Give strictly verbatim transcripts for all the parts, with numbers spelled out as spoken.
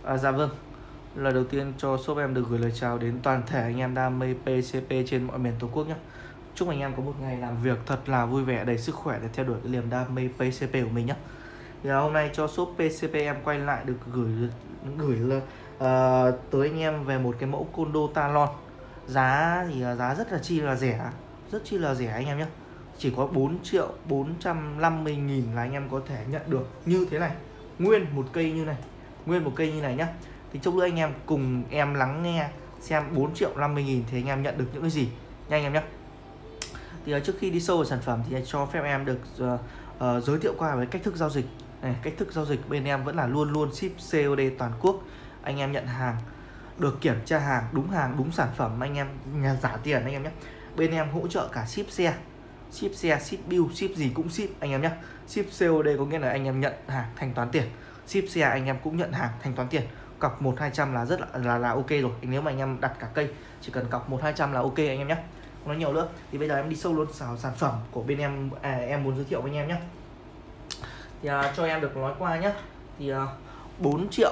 À, dạ vâng. Lời đầu tiên cho shop em được gửi lời chào đến toàn thể anh em đam mê pê xê pê trên mọi miền Tổ quốc nhé. Chúc anh em có một ngày làm việc thật là vui vẻ, đầy sức khỏe để theo đuổi cái niềm đam mê pê xê pê của mình nhé. Thì hôm nay cho shop pê xê pê em quay lại được gửi gửi uh, tới anh em về một cái mẫu condo Talon. Giá thì giá rất là chi là rẻ, rất chi là rẻ anh em nhé. Chỉ có bốn triệu bốn trăm năm mươi nghìn là anh em có thể nhận được như thế này. Nguyên một cây như này, nguyên một cây như này nhá. Thì chốc nữa anh em cùng em lắng nghe xem bốn triệu năm mươi nghìn thì anh em nhận được những cái gì nha anh em nhé. Thì uh, trước khi đi sâu vào sản phẩm thì cho phép em được uh, uh, giới thiệu qua với cách thức giao dịch này. Cách thức giao dịch bên em vẫn là luôn luôn ship xê ô đê toàn quốc. Anh em nhận hàng được kiểm tra hàng, đúng hàng đúng sản phẩm, anh em nhà giả tiền anh em nhé. Bên em hỗ trợ cả ship xe, ship xe, ship bill, ship gì cũng ship anh em nhé. Ship xê ô đê có nghĩa là anh em nhận hàng thanh toán tiền, ship xe anh em cũng nhận hàng thanh toán tiền. Cọc một hai trăm là rất là, là là ok rồi. Nếu mà anh em đặt cả cây chỉ cần cọc một hai trăm là ok anh em nhé, không nói nhiều nữa. Thì bây giờ em đi sâu luôn vào sản phẩm của bên em, à, em muốn giới thiệu với anh em nhé. Thì à, cho em được nói qua nhé. Thì à, bốn triệu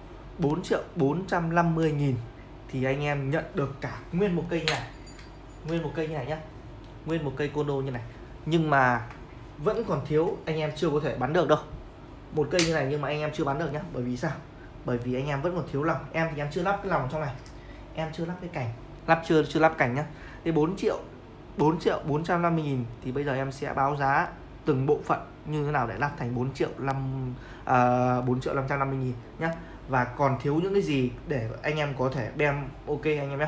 bốn trăm năm mươi nghìn thì anh em nhận được cả nguyên một cây như này, nguyên một cây như này nhá, nguyên một cây condo như này. Nhưng mà vẫn còn thiếu, anh em chưa có thể bán được đâu. Một cây như này nhưng mà anh em chưa bán được nhá. Bởi vì sao? Bởi vì anh em vẫn còn thiếu lòng. Em thì em chưa lắp cái lòng trong này, em chưa lắp cái cành, lắp chưa chưa lắp cành nhá. Thì bốn triệu bốn trăm năm mươi nghìn thì bây giờ em sẽ báo giá từng bộ phận như thế nào để lắp thành bốn triệu năm trăm năm mươi nghìn nhá. Và còn thiếu những cái gì để anh em có thể đem ok anh em nhé.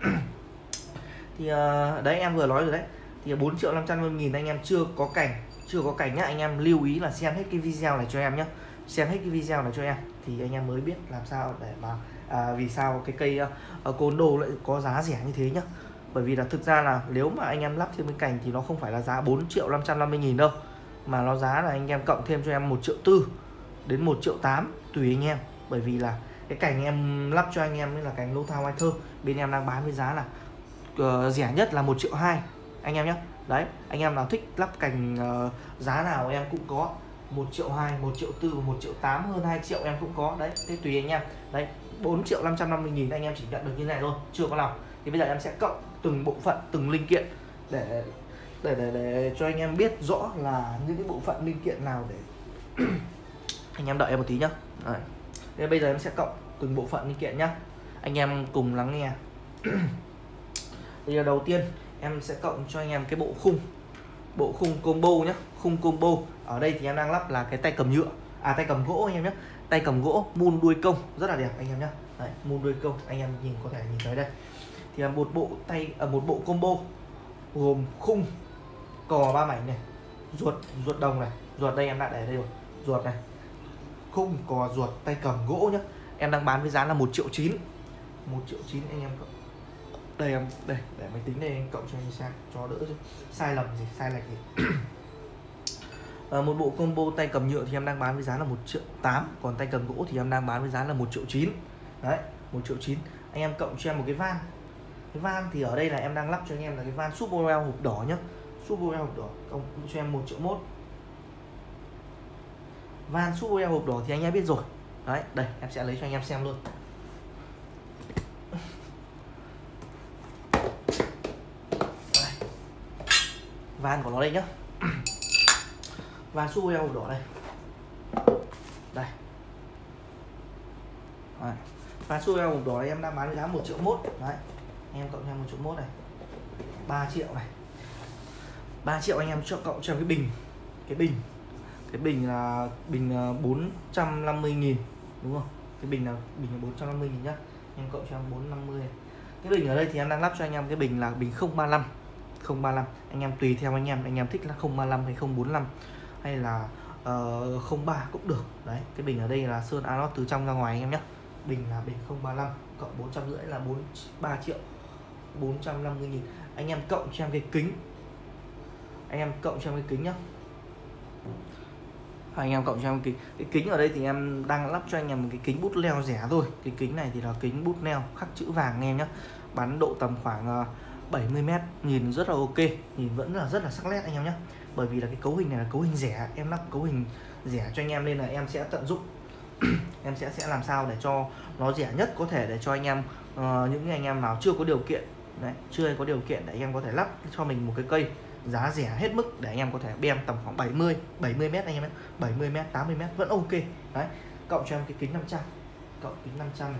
Thì uh, đấy em vừa nói rồi đấy. Thì bốn triệu năm trăm năm mươi nghìn anh em chưa có cành, chưa có cành nhá. Anh em lưu ý là xem hết cái video này cho em nhé, xem hết cái video này cho em thì anh em mới biết làm sao để mà à, vì sao cái cây uh, condo lại có giá rẻ như thế nhá. Bởi vì là thực ra là nếu mà anh em lắp thêm cái cành thì nó không phải là giá bốn triệu năm trăm năm mươi nghìn đâu, mà nó giá là anh em cộng thêm cho em một triệu tư đến một triệu tám tùy anh em. Bởi vì là cái cành em lắp cho anh em là cành lô thao thơ, bên em đang bán với giá là uh, rẻ nhất là một triệu hai anh em nhé. Đấy, anh em nào thích lắp cành uh, giá nào em cũng có, một triệu hai, một triệu tư, một triệu tám, hơn hai triệu em cũng có. Đấy, thế tùy anh em. Đấy, bốn triệu năm trăm năm mươi nghìn anh em chỉ nhận được như này thôi, chưa có lòng. Thì bây giờ em sẽ cộng từng bộ phận, từng linh kiện để để để, để cho anh em biết rõ là những cái bộ phận linh kiện nào để anh em đợi em một tí nhá. Đấy. Nên bây giờ em sẽ cộng từng bộ phận linh kiện nhá. Anh em cùng lắng nghe. Thì đầu tiên em sẽ cộng cho anh em cái bộ khung, bộ khung combo nhá, khung combo. Ở đây thì em đang lắp là cái tay cầm nhựa, à tay cầm gỗ anh em nhé, tay cầm gỗ mun đuôi công rất là đẹp anh em nhé. Đấy, mun đuôi công anh em nhìn có thể nhìn thấy đây. Thì một bộ tay ở à, một bộ combo gồm khung, cò ba mảnh này, ruột ruột đồng này, ruột đây em đã để đây rồi, ruột này, khung, cò, ruột, tay cầm gỗ nhá. Em đang bán với giá là một triệu chín, một triệu chín anh em cộng. Đây em đây để máy tính đây anh cộng cho anh xem cho đỡ chứ sai lầm gì, sai lệch gì. À, một bộ combo tay cầm nhựa thì em đang bán với giá là một triệu tám, còn tay cầm gỗ thì em đang bán với giá là một triệu chín. Đấy, một triệu chín. Anh em cộng cho em một cái van. Cái van thì ở đây là em đang lắp cho anh em là cái van Super Well hộp đỏ nhá. Super Well hộp đỏ cộng cho em một triệu mốt. Van Super Well hộp đỏ thì anh em biết rồi. Đấy, đây em sẽ lấy cho anh em xem luôn. Đây. Van của nó đây nhá. Van Super Well hộp đỏ đây. Đây. Đấy. Van Super Well hộp đỏ này em đang bán với giá một triệu mốt. Đấy. Anh em cộng cho em một triệu mốt này. ba triệu này. ba triệu anh em cho cộng cho em cái bình. Cái bình cái bình là bình bốn trăm năm mươi nghìn đúng không? Cái bình là bình là bốn trăm năm mươi nghìn nhá. Em cộng cho em bốn trăm năm mươi. Cái bình ở đây thì em đang lắp cho anh em cái bình là bình không ba lăm. không ba lăm. Anh em tùy theo anh em, anh em thích là không ba lăm hay không bốn lăm hay là uh, không ba cũng được. Đấy, cái bình ở đây là sơn Anos từ trong ra ngoài anh em nhé. Bình là bình không ba lăm cộng bốn trăm rưỡi là ba triệu bốn trăm năm mươi nghìn. Anh em cộng cho em cái kính. Anh em cộng cho em cái kính nhá. Anh em cộng cho em cái, cái kính ở đây thì em đang lắp cho anh em một cái kính bút leo rẻ thôi. Cái kính này thì là kính bút leo khắc chữ vàng anh em nhé. Bắn độ tầm khoảng bảy mươi mét, nhìn rất là ok, nhìn vẫn là rất là sắc nét anh em nhé. Bởi vì là cái cấu hình này là cấu hình rẻ, em lắp cấu hình rẻ cho anh em nên là em sẽ tận dụng em sẽ sẽ làm sao để cho nó rẻ nhất có thể để cho anh em uh, những anh em nào chưa có điều kiện đấy, chưa có điều kiện để anh em có thể lắp cho mình một cái cây giá rẻ hết mức để anh em có thể bem tầm khoảng bảy mươi bảy mươi mét anh em ấy, bảy mươi mét tám mươi mét vẫn ok đấy. Cộng cho em cái kính năm trăm, cộng kính năm trăm này,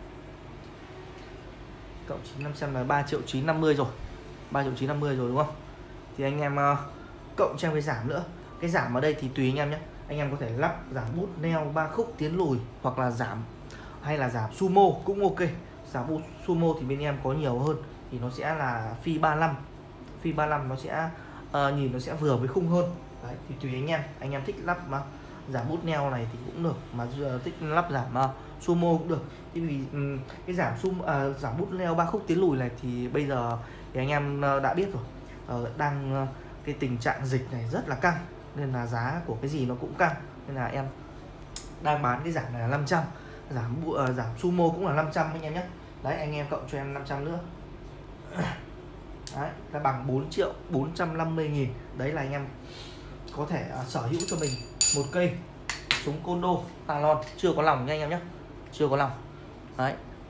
cộng chín năm trăm là ba triệu chín năm mươi rồi, ba triệu chín năm mươi rồi đúng không? Thì anh em uh, cộng cho em cái giảm nữa. Cái giảm ở đây thì tùy anh em nhé. Anh em có thể lắp giảm bút neo ba khúc tiến lùi, hoặc là giảm hay là giảm sumo cũng ok. Giảm bút sumo thì bên em có nhiều hơn, thì nó sẽ là phi ba mươi lăm, phi ba mươi lăm nó sẽ uh, nhìn nó sẽ vừa với khung hơn đấy. Thì tùy anh em, anh em thích lắp mà giảm bút neo này thì cũng được, mà thích lắp giảm uh, sumo cũng được. Thì vì um, cái giảm sum uh, giảm bút neo ba khúc tiến lùi này thì bây giờ thì anh em uh, đã biết rồi, uh, đang uh, cái tình trạng dịch này rất là căng, nên là giá của cái gì nó cũng căng, nên là em đang bán cái giảm này là năm trăm, giảm uh, giảm sumo cũng là năm trăm anh em nhé. Đấy, anh em cộng cho em năm trăm nữa. Đấy, là bằng bốn triệu bốn trăm năm mươi nghìn. Đấy là anh em có thể uh, sở hữu cho mình một cây súng Kondo Talon chưa có lòng nha anh em nhé, chưa có lòng. Đấy,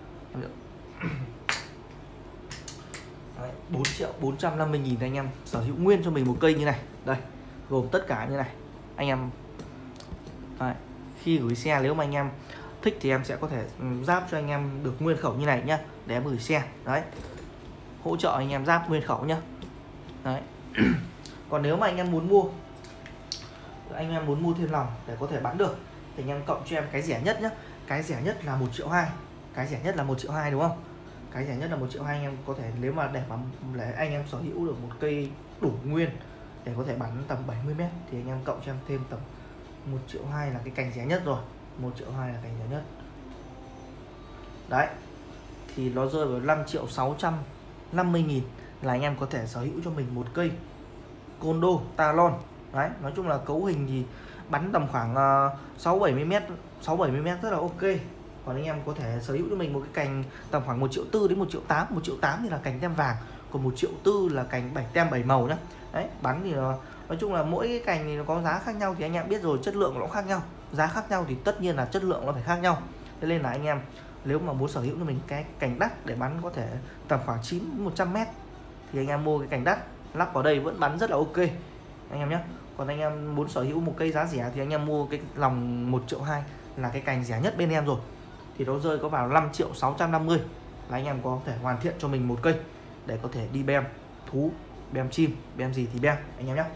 Đấy bốn triệu bốn trăm năm mươi nghìn anh em sở hữu nguyên cho mình một cây như này. Đây, gồm tất cả như này anh em. Đấy, khi gửi xe nếu mà anh em thích thì em sẽ có thể giáp cho anh em được nguyên khẩu như này nhá, để em gửi xe. Đấy, hỗ trợ anh em giáp nguyên khẩu nhá. Đấy. Còn nếu mà anh em muốn mua, anh em muốn mua thêm lòng để có thể bán được thì anh em cộng cho em cái rẻ nhất nhá. Cái rẻ nhất là một triệu hai, cái rẻ nhất là một triệu hai đúng không? Cái rẻ nhất là một triệu hai, anh em có thể nếu mà để mà để anh em sở hữu được một cây đủ nguyên để có thể bắn tầm bảy mươi mét thì anh em cộng cho em thêm tầm một triệu hai là cái cành rẻ nhất rồi. một triệu hai là cành rẻ nhất. Đấy. Thì nó rơi vào năm triệu sáu trăm năm mươi nghìn là anh em có thể sở hữu cho mình một cây Kondo Talon. Đấy, nói chung là cấu hình thì bắn tầm khoảng uh, sáu bảy mươi mét, sáu bảy mươi mét rất là ok. Còn anh em có thể sở hữu cho mình một cái cành tầm khoảng một triệu tư đến một triệu tám. một triệu tám thì là cành tem vàng, còn một triệu tư là cành bảy tem bảy màu nhá. Đấy, bắn thì nó, nói chung là mỗi cái cành thì nó có giá khác nhau, thì anh em biết rồi, chất lượng nó cũng khác nhau. Giá khác nhau thì tất nhiên là chất lượng nó phải khác nhau. Thế nên là anh em nếu mà muốn sở hữu cho mình cái cành đắt để bắn có thể tầm khoảng chín đến một trăm mét thì anh em mua cái cành đắt lắp vào đây vẫn bắn rất là ok anh em nhé. Còn anh em muốn sở hữu một cây giá rẻ thì anh em mua cái lòng một triệu hai là cái cành rẻ nhất bên em rồi, thì nó rơi có vào năm triệu sáu trăm năm mươi là anh em có thể hoàn thiện cho mình một cây để có thể đi bem thú, bem chim, bem gì thì bem anh em nhé.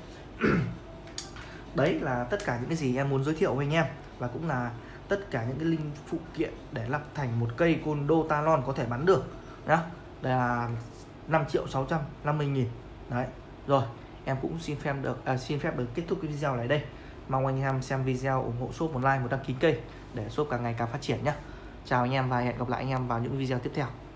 Đấy là tất cả những cái gì em muốn giới thiệu với anh em, và cũng là tất cả những cái linh phụ kiện để lắp thành một cây Kondo Talon có thể bắn được nhá. Đây là năm triệu sáu trăm năm mươi nghìn. Đấy. Rồi, em cũng xin phép được à, xin phép được kết thúc cái video này đây. Mong anh em xem video ủng hộ shop một like, một đăng ký kênh để shop càng ngày càng phát triển nhé. Chào anh em và hẹn gặp lại anh em vào những video tiếp theo.